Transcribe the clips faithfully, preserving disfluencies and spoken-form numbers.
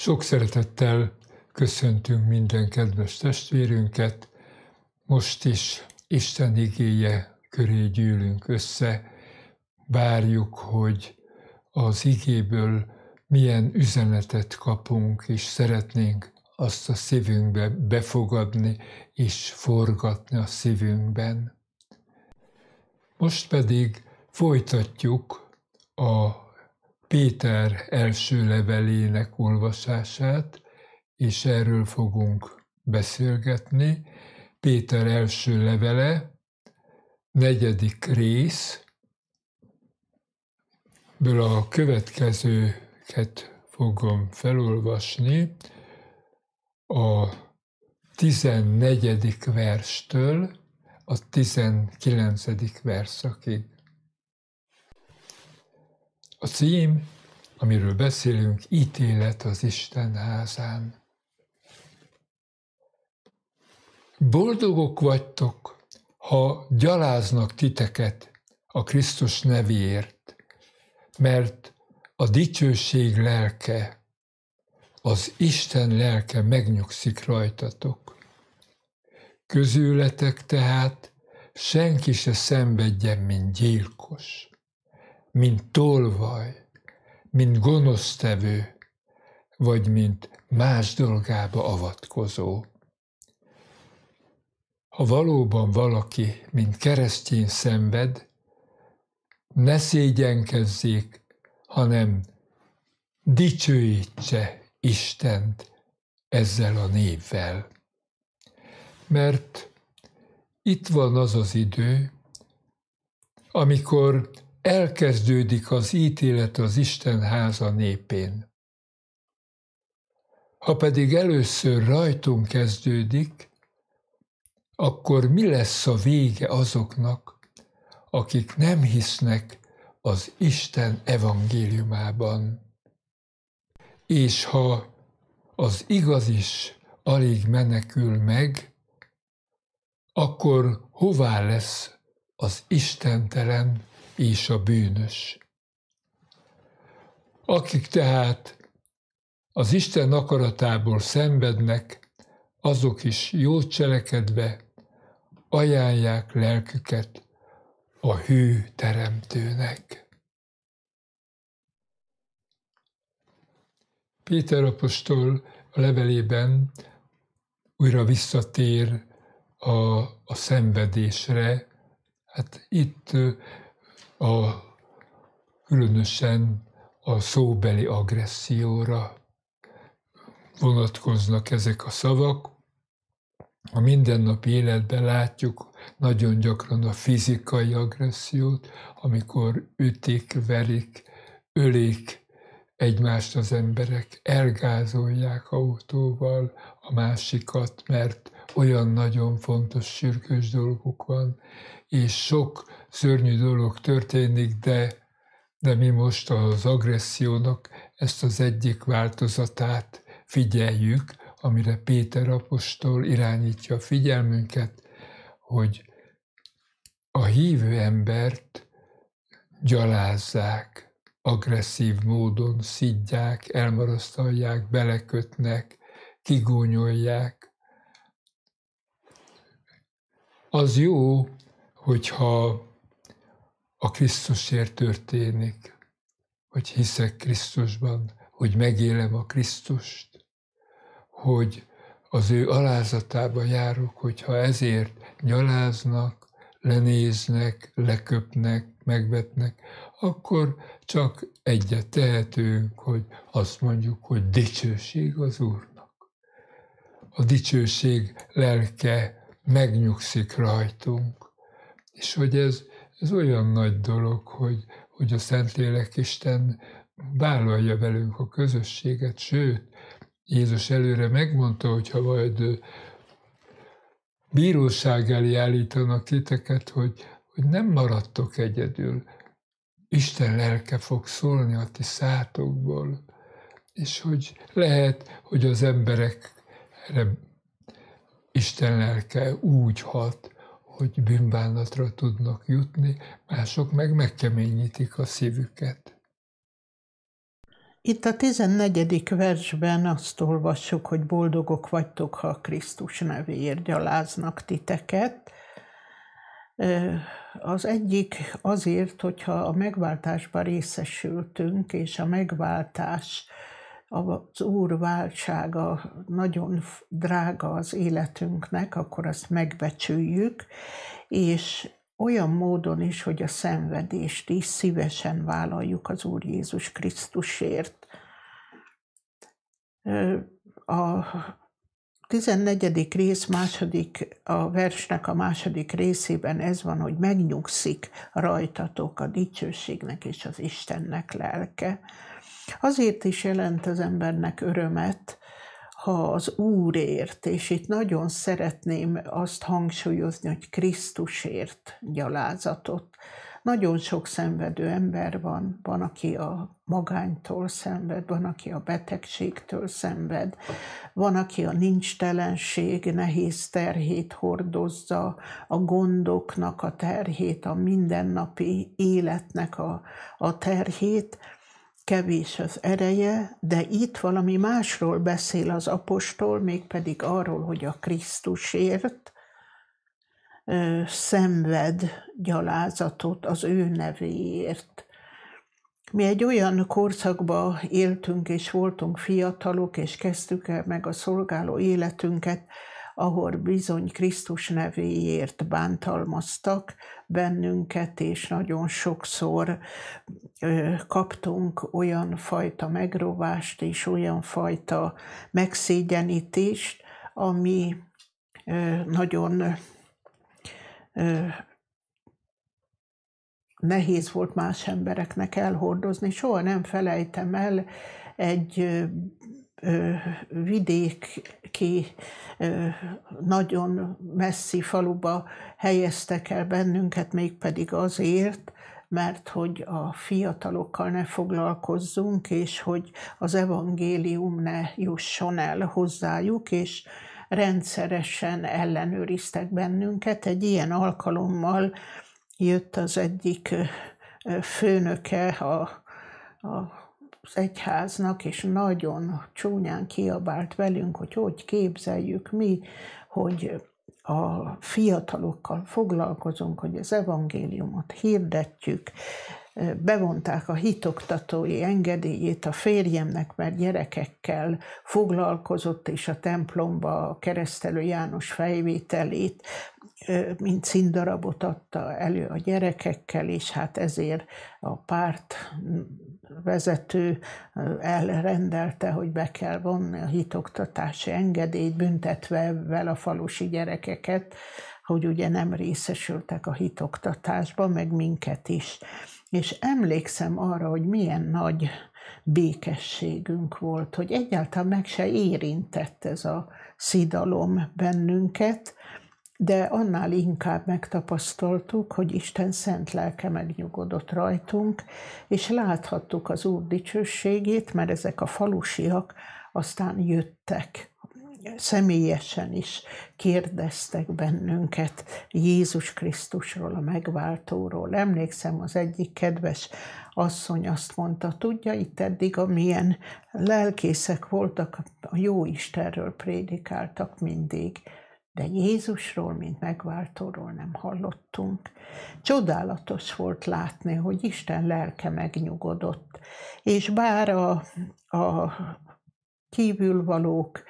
Sok szeretettel köszöntünk minden kedves testvérünket. Most is Isten igéje köré gyűlünk össze. Várjuk, hogy az igéből milyen üzenetet kapunk, és szeretnénk azt a szívünkbe befogadni és forgatni a szívünkben. Most pedig folytatjuk a Péter első levelének olvasását, és erről fogunk beszélgetni. Péter első levele, negyedik rész, ből a következőket fogom felolvasni, a tizennegyedik verstől a tizenkilencedik verszakig. A cím, amiről beszélünk, ítélet az Isten házán. Boldogok vagytok, ha gyaláznak titeket a Krisztus nevéért, mert a dicsőség lelke, az Isten lelke megnyugszik rajtatok. Közületek tehát senki se szenvedjen, mint gyilkos, mint tolvaj, mint gonosztevő, vagy mint más dolgába avatkozó. Ha valóban valaki, mint keresztény szenved, ne szégyenkezzék, hanem dicsőítse Istent ezzel a névvel. Mert itt van az az idő, amikor elkezdődik az ítélet az Isten háza népén. Ha pedig először rajtunk kezdődik, akkor mi lesz a vége azoknak, akik nem hisznek az Isten evangéliumában? És ha az igaz is alig menekül meg, akkor hová lesz az istentelen és a bűnös? Akik tehát az Isten akaratából szenvednek, azok is jót cselekedve ajánlják lelküket a hű teremtőnek. Péter apostol a levelében újra visszatér a, a szenvedésre. Hát itt a, különösen a szóbeli agresszióra vonatkoznak ezek a szavak. A mindennapi életben látjuk nagyon gyakran a fizikai agressziót, amikor ütik, verik, ölik egymást az emberek, elgázolják autóval a másikat, mert olyan nagyon fontos, sürgős dolguk van, és sok szörnyű dolog történik, de, de mi most az agressziónak ezt az egyik változatát figyeljük, amire Péter apostol irányítja a figyelmünket, hogy a hívő embert gyalázzák, agresszív módon szidják, elmarasztalják, belekötnek, kigúnyolják. Az jó, hogyha a Krisztusért történik, hogy hiszek Krisztusban, hogy megélem a Krisztust, hogy az ő alázatába járok, hogyha ezért gyaláznak, lenéznek, leköpnek, megvetnek, akkor csak egyet tehetünk, hogy azt mondjuk, hogy dicsőség az Úrnak. A dicsőség lelke megnyugszik rajtunk, és hogy ez, ez olyan nagy dolog, hogy, hogy a Szentlélek Isten vállalja velünk a közösséget, sőt, Jézus előre megmondta, hogy ha majd bíróság elé állítanak titeket, hogy, hogy nem maradtok egyedül. Isten lelke fog szólni a ti szátokból, és hogy lehet, hogy az emberekre Isten lelke úgy hat, hogy bűnbánatra tudnak jutni, mások meg megkeményítik a szívüket. Itt a tizennegyedik versben azt olvassuk, hogy boldogok vagytok, ha a Krisztus nevéért gyaláznak titeket. Az egyik azért, hogyha a megváltásban részesültünk, és a megváltás, az Úr váltsága nagyon drága az életünknek, akkor azt megbecsüljük, és olyan módon is, hogy a szenvedést is szívesen vállaljuk az Úr Jézus Krisztusért. A tizennegyedik rész második, a versnek a második részében ez van, hogy megnyugszik rajtatok a dicsőségnek és az Istennek lelke. Azért is jelent az embernek örömet, ha az Úrért, és itt nagyon szeretném azt hangsúlyozni, hogy Krisztusért gyalázatot. Nagyon sok szenvedő ember van, van, aki a magánytól szenved, van, aki a betegségtől szenved, van, aki a nincstelenség nehéz terhét hordozza, a gondoknak a terhét, a mindennapi életnek a, a terhét. Kevés az ereje, de itt valami másról beszél az apostol, mégpedig arról, hogy a Krisztusért ö, szenved gyalázatot az ő nevéért. Mi egy olyan korszakban éltünk és voltunk fiatalok, és kezdtük el meg a szolgáló életünket, ahol bizony Krisztus nevéért bántalmaztak bennünket, és nagyon sokszor ö, kaptunk olyan fajta megrovást és olyan fajta megszégyenítést, ami ö, nagyon ö, nehéz volt más embereknek elhordozni. Soha nem felejtem el egy ö, ö, vidéki, ö, nagyon messzi faluba helyeztek el bennünket, mégpedig azért, mert hogy a fiatalokkal ne foglalkozzunk, és hogy az evangélium ne jusson el hozzájuk, és rendszeresen ellenőriztek bennünket. Egy ilyen alkalommal jött az egyik főnöke a, a az egyháznak, és nagyon csúnyán kiabált velünk, hogy hogy képzeljük mi, hogy a fiatalokkal foglalkozunk, hogy az evangéliumot hirdetjük. Bevonták a hitoktatói engedélyét a férjemnek, mert gyerekekkel foglalkozott, és a templomba a Keresztelő János fejvételét, mint színdarabot adta elő a gyerekekkel, és hát ezért a párt vezető elrendelte, hogy be kell vonni a hitoktatási engedélyt, büntetve ebben a falusi gyerekeket, hogy ugye nem részesültek a hitoktatásban, meg minket is. És emlékszem arra, hogy milyen nagy békességünk volt, hogy egyáltalán meg se érintett ez a szidalom bennünket, de annál inkább megtapasztaltuk, hogy Isten szent lelke megnyugodott rajtunk, és láthattuk az Úr dicsőségét, mert ezek a falusiak aztán jöttek, személyesen is kérdeztek bennünket Jézus Krisztusról, a megváltóról. Emlékszem, az egyik kedves asszony azt mondta, tudja, itt eddig amilyen lelkészek voltak, a jó Istenről prédikáltak mindig, de Jézusról, mint megváltóról nem hallottunk. Csodálatos volt látni, hogy Isten lelke megnyugodott, és bár a, a kívülvalók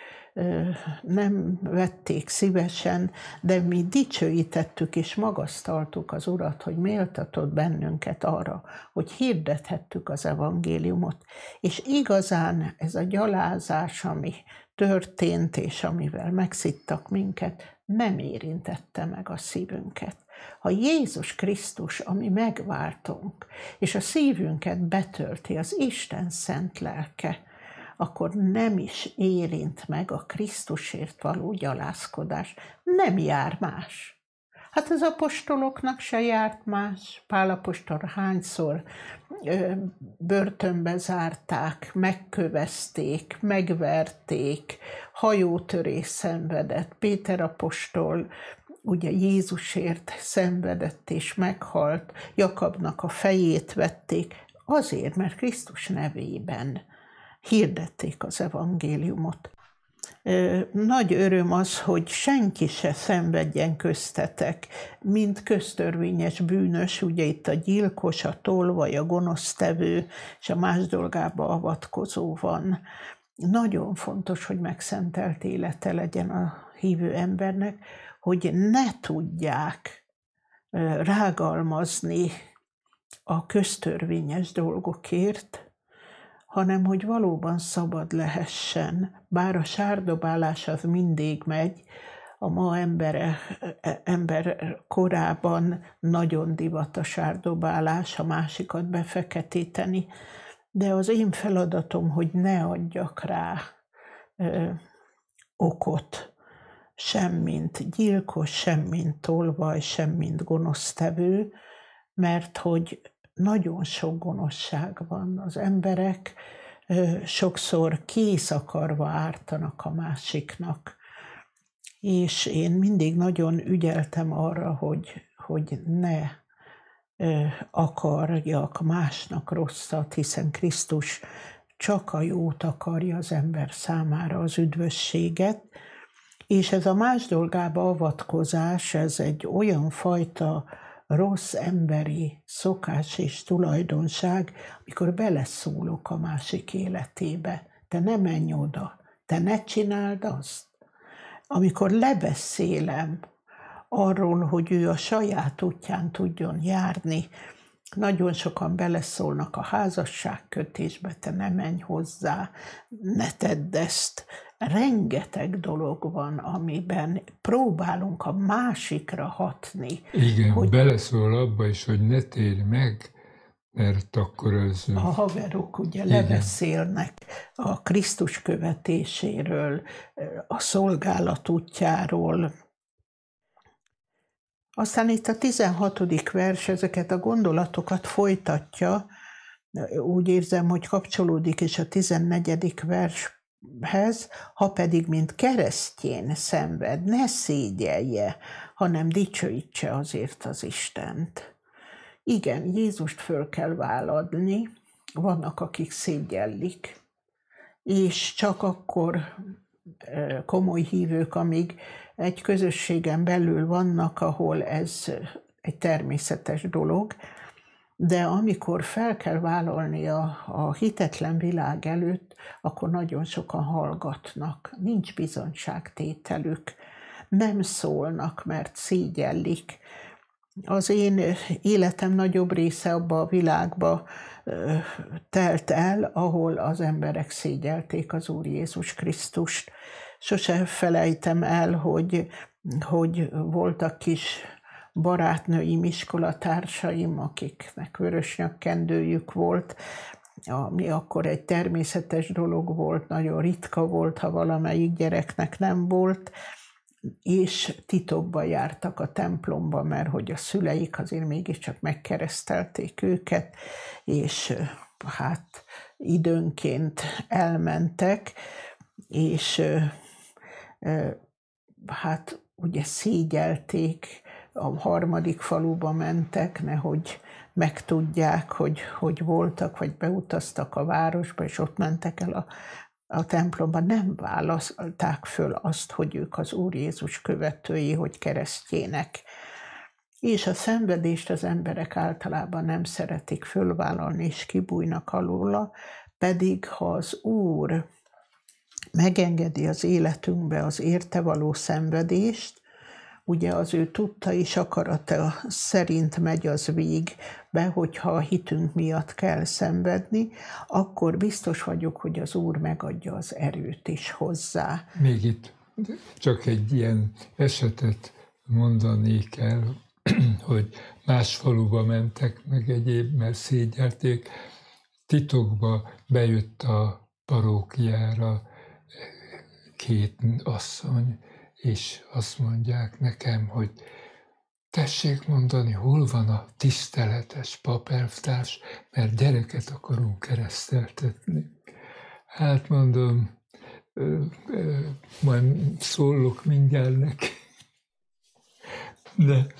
nem vették szívesen, de mi dicsőítettük és magasztaltuk az Urat, hogy méltatott bennünket arra, hogy hirdethettük az evangéliumot. És igazán ez a gyalázás, ami történt, és amivel megszittak minket, nem érintette meg a szívünket. Ha Jézus Krisztus, ami megváltunk, és a szívünket betölti az Isten szent lelke, akkor nem is érint meg a Krisztusért való gyalázkodás. Nem jár más. Hát az apostoloknak se járt más. Pál apostol hányszor ö, börtönbe zárták, megkövezték, megverték, hajótörés szenvedett. Péter apostol ugye Jézusért szenvedett és meghalt, Jakabnak a fejét vették, azért, mert Krisztus nevében hirdették az evangéliumot. Nagy öröm az, hogy senki se szenvedjen köztetek, mint köztörvényes bűnös, ugye itt a gyilkos, a tolvaj, a gonosztevő és a más dolgába avatkozó van. Nagyon fontos, hogy megszentelt élete legyen a hívő embernek, hogy ne tudják rágalmazni a köztörvényes dolgokért, hanem hogy valóban szabad lehessen. Bár a sárdobálás az mindig megy, a ma embere, ember korában nagyon divat a sárdobálás, a másikat befeketíteni, de az én feladatom, hogy ne adjak rá ö, okot, sem mint gyilkos, sem mint tolvaj, sem mint gonosztevő, mert hogy nagyon sok gonoszság van. Az emberek ö, sokszor kész akarva ártanak a másiknak. És én mindig nagyon ügyeltem arra, hogy, hogy ne ö, akarjak másnak rosszat, hiszen Krisztus csak a jót akarja az ember számára, az üdvösséget. És ez a más dolgába avatkozás, ez egy olyan fajta rossz emberi szokás és tulajdonság, amikor beleszólok a másik életébe. Te ne menj oda, te ne csináld azt. Amikor lebeszélem arról, hogy ő a saját útján tudjon járni, nagyon sokan beleszólnak a házasságkötésbe, te ne menj hozzá, ne tedd ezt. Rengeteg dolog van, amiben próbálunk a másikra hatni. Igen, hogy beleszól abba is, hogy ne térj meg, mert akkor az... A haverok ugye igen. lebeszélnek a Krisztus követéséről, a szolgálat útjáról. Aztán itt a tizenhatodik vers ezeket a gondolatokat folytatja, úgy érzem, hogy kapcsolódik is a tizennegyedik vershez, ha pedig mint keresztjén szenved, ne szégyelje, hanem dicsőítse azért az Istent. Igen, Jézust föl kell vállalni, vannak, akik szégyellik, és csak akkor komoly hívők, amíg egy közösségen belül vannak, ahol ez egy természetes dolog, de amikor fel kell vállalni a, a hitetlen világ előtt, akkor nagyon sokan hallgatnak, nincs bizonyságtételük, nem szólnak, mert szégyellik. Az én életem nagyobb része abba a világba telt el, ahol az emberek szégyelték az Úr Jézus Krisztust. Sose felejtem el, hogy, hogy voltak kis barátnőim, iskolatársaim, akiknek vörös nyakkendőjük volt, ami akkor egy természetes dolog volt, nagyon ritka volt, ha valamelyik gyereknek nem volt, és titokban jártak a templomba, mert hogy a szüleik azért mégiscsak megkeresztelték őket, és hát időnként elmentek, és hát ugye szégyelték, a harmadik faluba mentek, nehogy megtudják, hogy, hogy voltak, vagy beutaztak a városba, és ott mentek el a, a templomba. Nem válaszolták föl azt, hogy ők az Úr Jézus követői, hogy keresztjének. És a szenvedést az emberek általában nem szeretik fölvállalni, és kibújnak alóla, pedig ha az Úr megengedi az életünkbe az érte való szenvedést, ugye az ő tudta és akarata szerint megy az végbe, hogyha a hitünk miatt kell szenvedni, akkor biztos vagyok, hogy az Úr megadja az erőt is hozzá. Még itt csak egy ilyen esetet mondanék el, hogy más faluba mentek, meg egyéb, mert szégyelték. Titokba bejött a parókiára két asszony, és azt mondják nekem, hogy tessék mondani, hol van a tiszteletes papelvtárs, mert gyereket akarunk kereszteltetni. Hát mondom, ö, ö, majd szólok mindjárt neki. De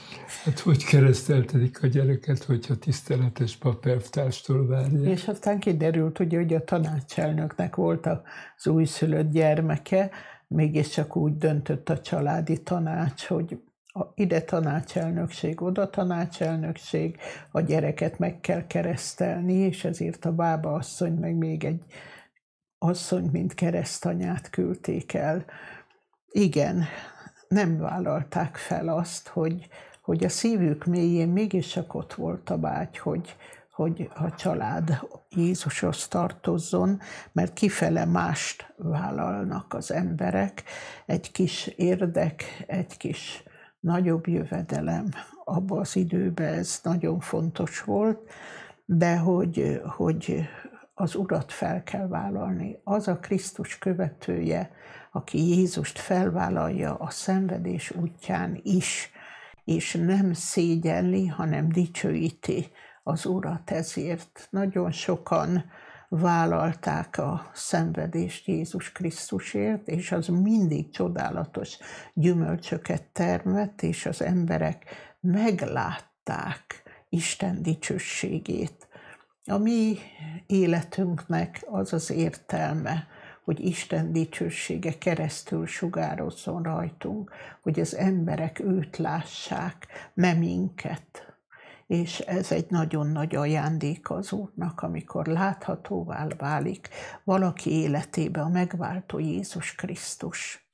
Hát hogy kereszteltedik a gyereket, hogyha tiszteletes papelvtárstól várják? És aztán kiderült, ugye, hogy a tanácselnöknek volt az újszülött gyermeke, mégiscsak úgy döntött a családi tanács, hogy ide tanácselnökség, oda tanácselnökség, a gyereket meg kell keresztelni, és ezért a bába asszony, meg még egy asszony, mint keresztanyát küldték el. Igen, nem vállalták fel azt, hogy, hogy a szívük mélyén mégiscsak ott volt a vágy, hogy, hogy a család Jézushoz tartozzon, mert kifele mást vállalnak az emberek, egy kis érdek, egy kis nagyobb jövedelem. Abban az időben ez nagyon fontos volt, de hogy, hogy az Urat fel kell vállalni. Az a Krisztus követője, aki Jézust felvállalja a szenvedés útján is, és nem szégyelli, hanem dicsőíti az Urat ezért. Nagyon sokan vállalták a szenvedést Jézus Krisztusért, és az mindig csodálatos gyümölcsöket termett, és az emberek meglátták Isten dicsőségét. A mi életünknek az az értelme, hogy Isten dicsősége keresztül sugározzon rajtunk, hogy az emberek őt lássák, nem minket. És ez egy nagyon nagy ajándék az Úrnak, amikor láthatóvá válik valaki életébe a megváltó Jézus Krisztus.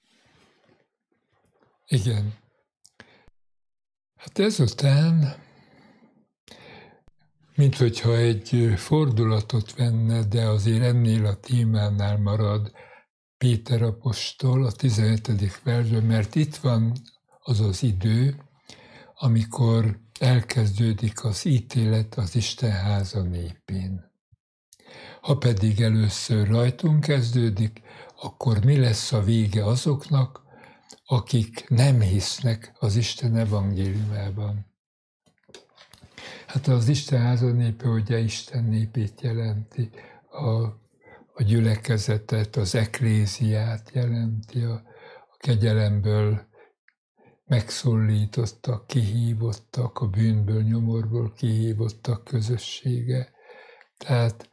Igen. Hát ezután, mint hogyha egy fordulatot venne, de azért ennél a témánál marad Péter apostol a tizenhetedik versben, mert itt van az az idő, amikor elkezdődik az ítélet az Isten háza népén. Ha pedig először rajtunk kezdődik, akkor mi lesz a vége azoknak, akik nem hisznek az Isten evangéliumában? Hát az Isten háza népe ugye Isten népét jelenti, a, a gyülekezetet, az ekléziát jelenti, a, a kegyelemből megszólítottak, kihívottak, a bűnből, nyomorból kihívottak közössége. Tehát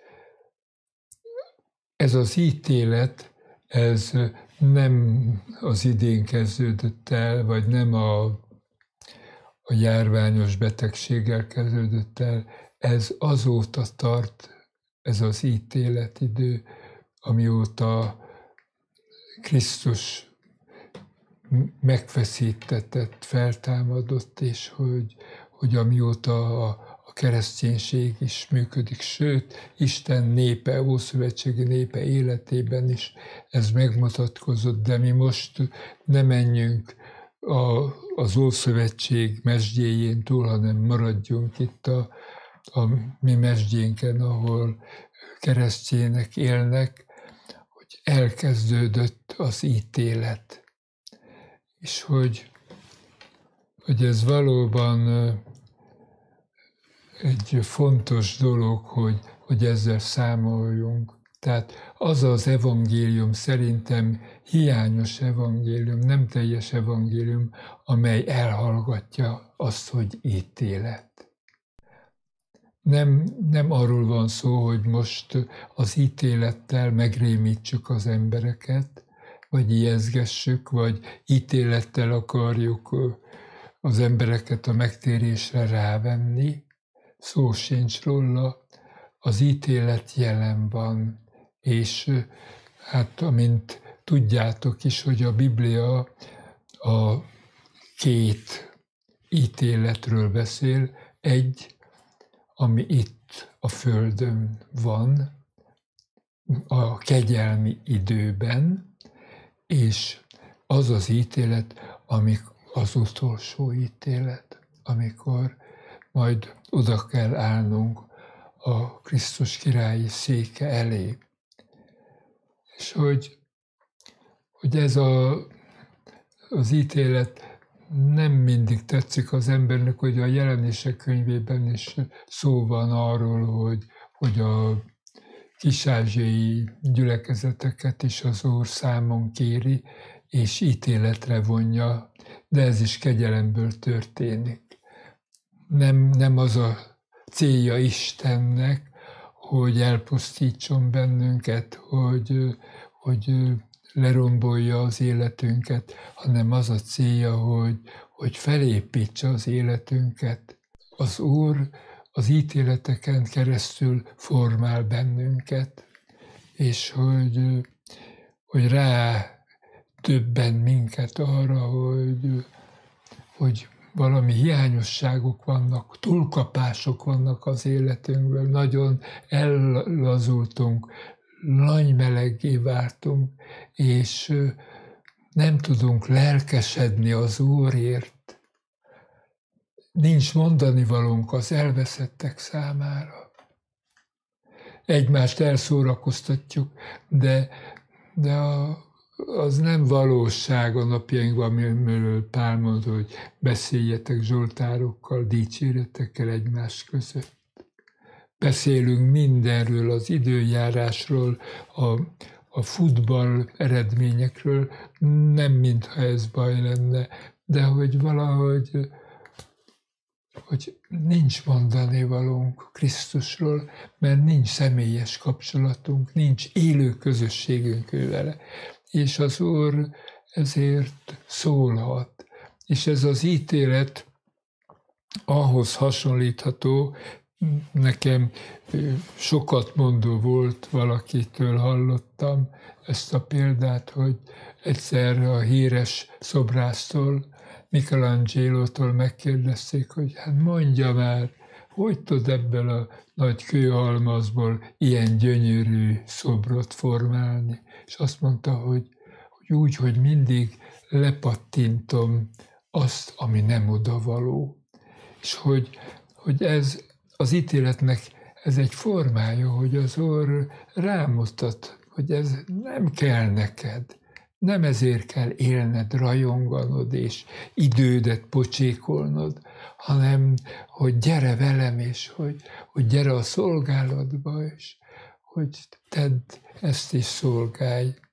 ez az ítélet, ez nem az idén kezdődött el, vagy nem a, a járványos betegséggel kezdődött el, ez azóta tart, ez az ítéletidő, amióta Krisztus megfeszítetett, feltámadott, és hogy, hogy amióta a, a kereszténység is működik, sőt, Isten népe, ószövetségi népe életében is ez megmutatkozott, de mi most ne menjünk a, az Ószövetség mesdjéjén túl, hanem maradjunk itt a, a mi mesdjénken, ahol keresztjének élnek, hogy elkezdődött az ítélet. És hogy, hogy ez valóban egy fontos dolog, hogy, hogy ezzel számoljunk. Tehát az az evangélium szerintem hiányos evangélium, nem teljes evangélium, amely elhallgatja azt, hogy ítélet. Nem, nem arról van szó, hogy most az ítélettel megrémítsük az embereket, vagy ijeszgessük, vagy ítélettel akarjuk az embereket a megtérésre rávenni. Szó sincs róla, az ítélet jelen van, és hát amint tudjátok is, hogy a Biblia a két ítéletről beszél, egy, ami itt a Földön van, a kegyelmi időben, és az az ítélet, amik az utolsó ítélet, amikor majd oda kell állnunk a Krisztus királyi széke elé. És hogy, hogy ez a, az ítélet nem mindig tetszik az embernek, hogy a Jelenések könyvében is szó van arról, hogy, hogy a kis-ázsiai gyülekezeteket is az Úr számon kéri, és ítéletre vonja, de ez is kegyelemből történik. nem, nem az a célja Istennek, hogy elpusztítson bennünket, hogy, hogy lerombolja az életünket, hanem az a célja, hogy, hogy felépítse az életünket. Az Úr az ítéleteken keresztül formál bennünket, és hogy, hogy rá többen minket arra, hogy, hogy valami hiányosságok vannak, túlkapások vannak az életünkből, nagyon ellazultunk, nagy meleggé váltunk, és nem tudunk lelkesedni az Úrért. Nincs mondani valónk az elveszettek számára. Egymást elszórakoztatjuk, de, de a, az nem valóság a napjainkban, amiről Pál mondta, hogy beszéljetek zsoltárokkal, dicséretekkel egymás között. Beszélünk mindenről, az időjárásról, a, a futball eredményekről, nem mintha ez baj lenne, de hogy valahogy hogy nincs mondani valónk Krisztusról, mert nincs személyes kapcsolatunk, nincs élő közösségünk vele. És az Úr ezért szólhat. És ez az ítélet ahhoz hasonlítható, nekem sokat mondó volt, valakitől hallottam ezt a példát, hogy egyszer a híres szobrásztól, Michelangelo-tól megkérdezték, hogy hát mondja már, hogy tud ebből a nagy kőhalmazból ilyen gyönyörű szobrot formálni. És azt mondta, hogy, hogy úgy, hogy mindig lepattintom azt, ami nem odavaló. És hogy, hogy ez az ítéletnek ez egy formája, hogy az Úr rámutat, hogy ez nem kell neked. Nem ezért kell élned, rajonganod és idődet pocsékolnod, hanem hogy gyere velem, és hogy, hogy gyere a szolgálatba, és hogy tedd ezt is szolgálj.